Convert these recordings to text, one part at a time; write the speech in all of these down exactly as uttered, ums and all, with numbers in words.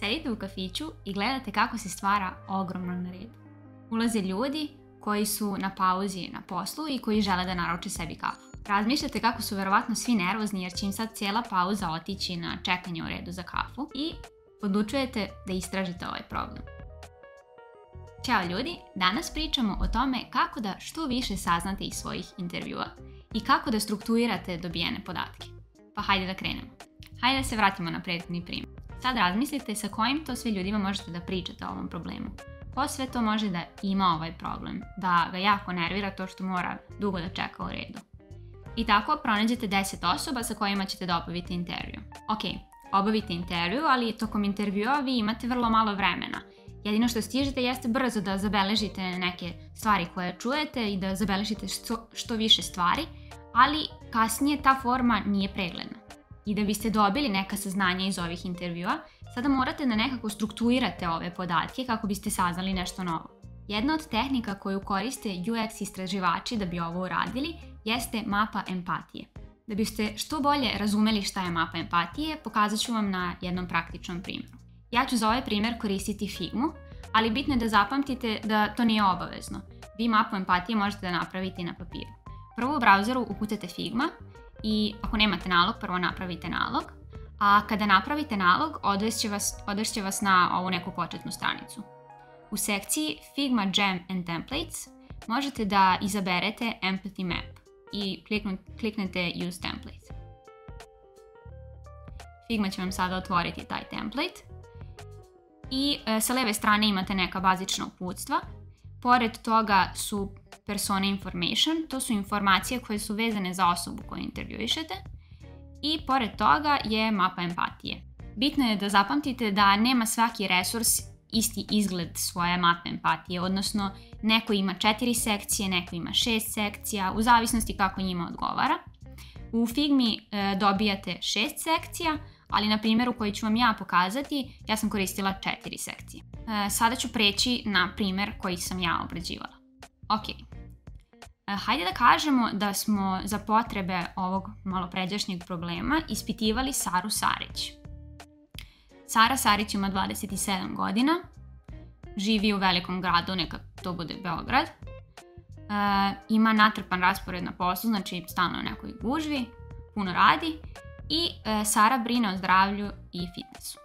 Sedite u kafiću i gledate kako se stvara ogromno red. Ulaze ljudi koji su na pauzi na poslu i koji žele da naruče sebi kafu. Razmišljate kako su verovatno svi nervozni jer će im sad cijela pauza otići na čekanje u redu za kafu i odlučujete da istražite ovaj problem. Ćao ljudi, danas pričamo o tome kako da što više saznate iz svojih intervjua i kako da strukturirate dobijene podatke. Pa hajde da krenemo. Hajde da se vratimo na prethodni primjer. Sad razmislite sa kojim to sve ljudima možete da pričate o ovom problemu. Ko sve to može da ima ovaj problem, da ga jako nervira to što mora dugo da čeka u redu. I tako pronađete deset osoba sa kojima ćete da obavite intervju. Ok, obavite intervju, ali tokom intervjua vi imate vrlo malo vremena. Jedino što stižete jeste brzo da zabeležite neke stvari koje čujete i da zabeležite što, što više stvari, ali kasnije ta forma nije pregledna. I da biste dobili neka saznanja iz ovih intervjua, sada morate da nekako strukturirate ove podatke kako biste saznali nešto novo. Jedna od tehnika koju koriste U X istraživači da bi ovo uradili jeste mapa empatije. Da biste što bolje razumeli šta je mapa empatije, pokazat ću vam na jednom praktičnom primjeru. Ja ću za ovaj primjer koristiti Figmu, ali bitno je da zapamtite da to nije obavezno. Vi mapu empatije možete da napravite i na papiru. Prvo u brauzeru ukucate Figma i ako nemate nalog, prvo napravite nalog, a kada napravite nalog, odvešće vas, odvešće vas na ovu neku početnu stranicu. U sekciji Figma Jam and Templates možete da izaberete Empathy Map i kliknete Use Template. Figma će vam sada otvoriti taj template i e, sa leve strane imate neka bazična uputstva. Pored toga su persona information, to su informacije koje su vezane za osobu koju intervjuišete, i pored toga je mapa empatije. Bitno je da zapamtite da nema svaki resurs isti izgled svoje mape empatije, odnosno neko ima četiri sekcije, neko ima šest sekcija, u zavisnosti kako njima odgovara. U Figmi e, dobijate šest sekcija, ali na primjeru koji ću vam ja pokazati, ja sam koristila četiri sekcije. E, sada ću preći na primjer koji sam ja obrađivala. Ok. E, hajde da kažemo da smo za potrebe ovog malopređašnjeg problema ispitivali Saru Sarić. Sara Sarić ima dvadeset sedam godina, živi u velikom gradu, neka to bude Beograd. E, ima natrpan raspored na poslu, znači stalno u nekoj gužvi, puno radi i e, Sara brine o zdravlju i fitnessu.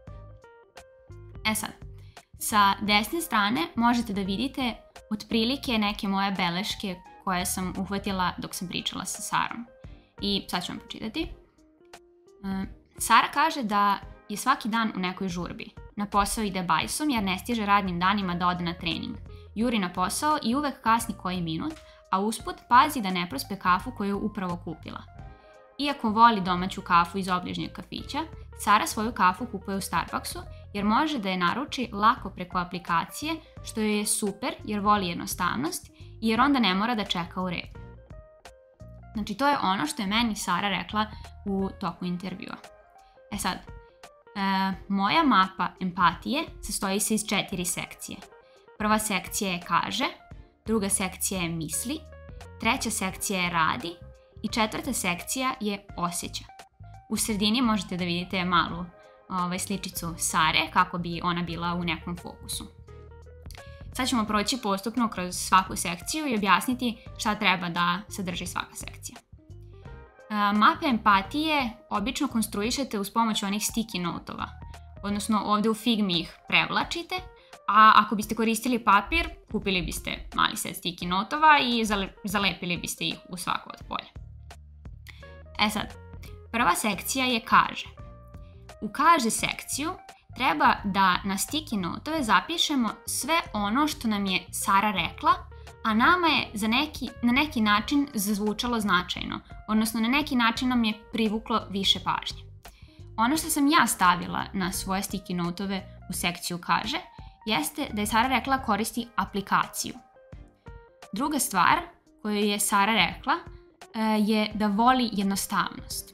E sad, sa desne strane možete da vidite otprilike neke moje beleške koje sam uhvatila dok sam pričala sa Sarom. I sad ću vam počitati. E, Sara kaže da je svaki dan u nekoj žurbi. Na posao ide bajsom jer ne stiže radnim danima da ode na trening. Juri na posao i uvek kasni koji minut, a usput pazi da ne prospe kafu koju je upravo kupila. Iako voli domaću kafu iz obližnjeg kafića, Sara svoju kafu kupuje u Starbucksu jer može da je naruči lako preko aplikacije, što joj je super jer voli jednostavnost i jer onda ne mora da čeka u redu. Znači to je ono što je meni Sara rekla u toku intervjua. E sad, E, moja mapa empatije sastoji se iz četiri sekcije. Prva sekcija je kaže, druga sekcija je misli, treća sekcija je radi i četvrta sekcija je osjeća. U sredini možete da vidite malu ovaj, sličicu Sare kako bi ona bila u nekom fokusu. Sad ćemo proći postupno kroz svaku sekciju i objasniti šta treba da sadrži svaka sekcija. Mape empatije obično konstruišete uz pomoć onih sticky notova, odnosno ovdje u Figmi ih prevlačite, a ako biste koristili papir, kupili biste mali set sticky notova i zalepili biste ih u svako od polja. E sad, prva sekcija je kaže. U kaže sekciju treba da na sticky notove zapišemo sve ono što nam je Sara rekla, a nama je za neki, na neki način zazvučalo značajno, odnosno na neki način nam je privuklo više pažnje. Ono što sam ja stavila na svoje sticky notove u sekciju kaže, jeste da je Sara rekla koristi aplikaciju. Druga stvar koju je Sara rekla je da voli jednostavnost.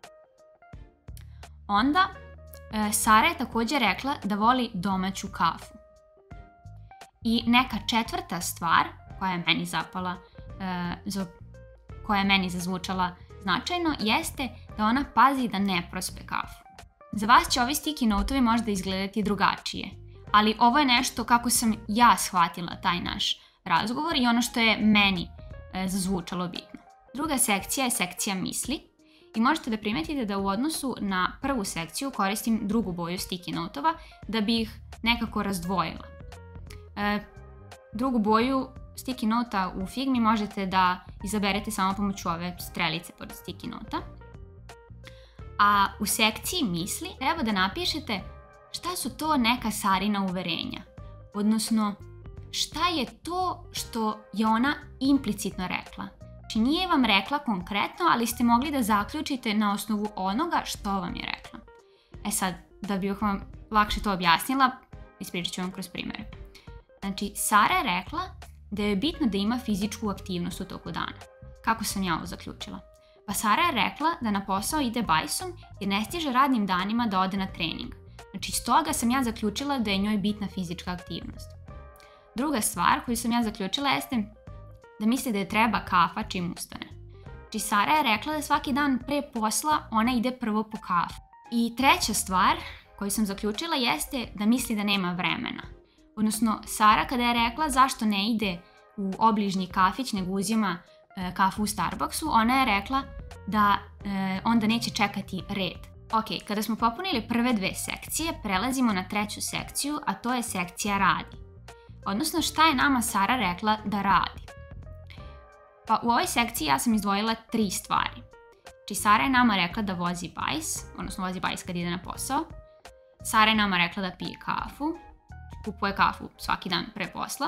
Onda, Sara je također rekla da voli domaću kafu. I neka četvrta stvar koja je meni zapala, koja je meni zazvučala značajno, jeste da ona pazi da ne prospe kafu. Za vas će ovi sticky note-ovi možda izgledati drugačije, ali ovo je nešto kako sam ja shvatila taj naš razgovor i ono što je meni e, zazvučalo bitno. Druga sekcija je sekcija misli i možete da primetite da u odnosu na prvu sekciju koristim drugu boju sticky note-ova da bi ih nekako razdvojila. E, drugu boju sticky nota u Figmi možete da izaberete samo pomoću ove strelice pored sticky nota. A u sekciji misli treba da napišete šta su to neka Sarina uverenja, odnosno šta je to što je ona implicitno rekla. Znači nije vam rekla konkretno, ali ste mogli da zaključite na osnovu onoga što vam je rekla. E sad, da bih vam lakše to objasnila, ispričat ću vam kroz primjere. Znači, Sara je rekla da je bitno da ima fizičku aktivnost u toku dana. Kako sam ja ovo zaključila? Pa Sara je rekla da na posao ide bajsom jer ne stiže radnim danima da ode na trening. Znači, s toga sam ja zaključila da je njoj bitna fizička aktivnost. Druga stvar koju sam ja zaključila jeste da misli da je treba kafa čim ustane. Znači, Sara je rekla da svaki dan pre posla ona ide prvo po kafu. I treća stvar koju sam zaključila jeste da misli da nema vremena. Odnosno, Sara kada je rekla zašto ne ide u obližnji kafić nego uzima e, kafu u Starbucksu, ona je rekla da e, onda neće čekati red. Ok, kada smo popunili prve dve sekcije, prelazimo na treću sekciju, a to je sekcija radi. Odnosno, šta je nama Sara rekla da radi? Pa u ovoj sekciji ja sam izdvojila tri stvari. Znači, Sara je nama rekla da vozi bajs, odnosno vozi bajs kad ide na posao. Sara je nama rekla da pije kafu, kupuje kafu svaki dan pre posla.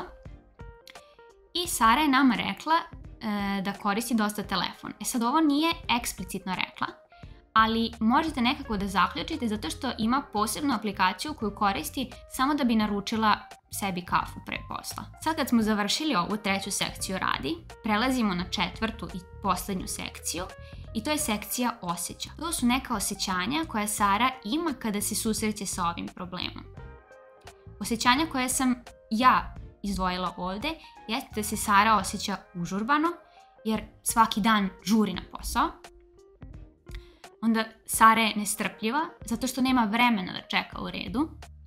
I Sara je nama rekla e, da koristi dosta telefon. E sad, ovo nije eksplicitno rekla, ali možete nekako da zaključite zato što ima posebnu aplikaciju koju koristi samo da bi naručila sebi kafu pre posla. Sad kad smo završili ovu treću sekciju radi, prelazimo na četvrtu i poslednju sekciju i to je sekcija osjeća. To su neka osjećanja koja Sara ima kada se susreće sa ovim problemom. Osjećanja koje sam ja izdvojila ovde jeste da se Sara osjeća užurbano jer svaki dan žuri na posao. Onda Sara je nestrpljiva zato što nema vremena da čeka u redu.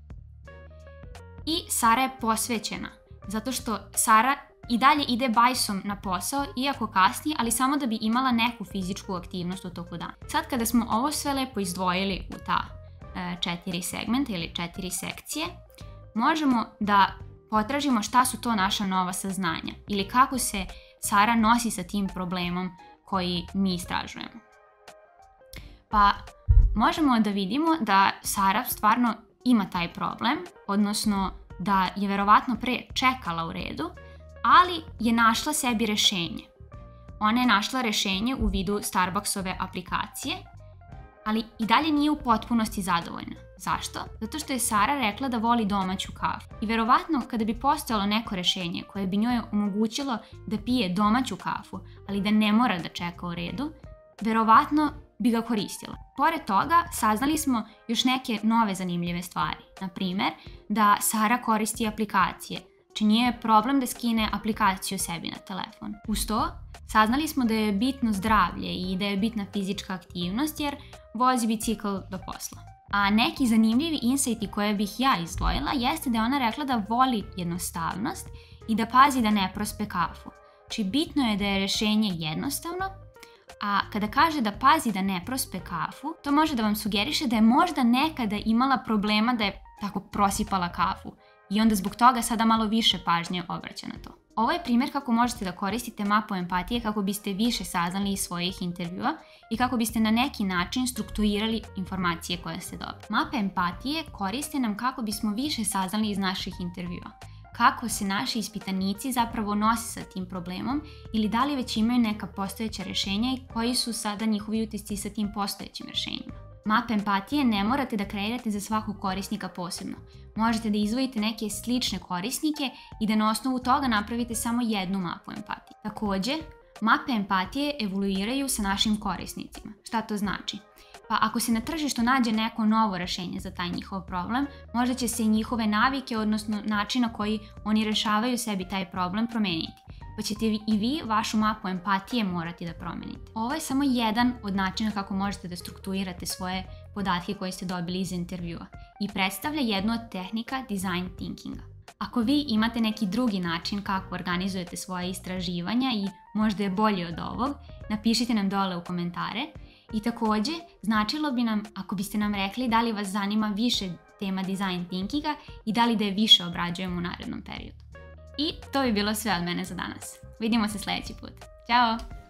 I Sara je posvećena zato što Sara i dalje ide bajsom na posao iako kasni, ali samo da bi imala neku fizičku aktivnost u toku dana. Sad kada smo ovo sve lepo izdvojili u ta e, četiri segmenta ili četiri sekcije, možemo da potražimo šta su to naša nova saznanja ili kako se Sara nosi sa tim problemom koji mi istražujemo. Pa možemo da vidimo da Sara stvarno ima taj problem, odnosno da je verovatno pre čekala u redu, ali je našla sebi rešenje. Ona je našla rešenje u vidu Starbucksove aplikacije, ali i dalje nije u potpunosti zadovoljna. Zašto? Zato što je Sara rekla da voli domaću kafu. I verovatno kada bi postojalo neko rešenje koje bi njoj omogućilo da pije domaću kafu, ali da ne mora da čeka u redu, verovatno bi ga koristila. Pored toga, saznali smo još neke nove zanimljive stvari. Na primer, da Sara koristi aplikacije. Znači nije problem da skine aplikaciju sebi na telefon. Uz to, saznali smo da je bitno zdravlje i da je bitna fizička aktivnost jer vozi bicikl do posla. A neki zanimljivi insajti koje bih ja izdvojila jeste da je ona rekla da voli jednostavnost i da pazi da ne prospe kafu. Znači bitno je da je rešenje jednostavno, a kada kaže da pazi da ne prospe kafu, to može da vam sugeriše da je možda nekada imala problema da je tako prosipala kafu i onda zbog toga sada malo više pažnje obraća na to. Ovo je primjer kako možete da koristite mapu empatije kako biste više saznali iz svojih intervjua i kako biste na neki način strukturirali informacije koje ste dobili. Mape empatije koriste nam kako bismo više saznali iz naših intervjua. Kako se naši ispitanici zapravo nose sa tim problemom ili da li već imaju neka postojeća rešenja i koji su sada njihovi utisci sa tim postojećim rešenjima. Mape empatije ne morate da kreirate za svakog korisnika posebno. Možete da izdvojite neke slične korisnike i da na osnovu toga napravite samo jednu mapu empatije. Takođe, mape empatije evoluiraju sa našim korisnicima. Šta to znači? Pa ako se na tržištu nađe neko novo rešenje za taj njihov problem, možda će se i njihove navike, odnosno način na koji oni rešavaju sebi taj problem promeniti. pa ćete i vi vašu mapu empatije morati da promenite. Ovo je samo jedan od načina kako možete da strukturirate svoje podatke koje ste dobili iz intervjua i predstavlja jednu od tehnika design thinkinga. Ako vi imate neki drugi način kako organizujete svoje istraživanja i možda je bolji od ovog, napišite nam dole u komentare. I takođe, značilo bi nam ako biste nam rekli da li vas zanima više tema design thinkinga i da li da je više obrađujemo u narednom periodu. I to bi bilo sve od mene za danas. Vidimo se sljedeći put. Ćao!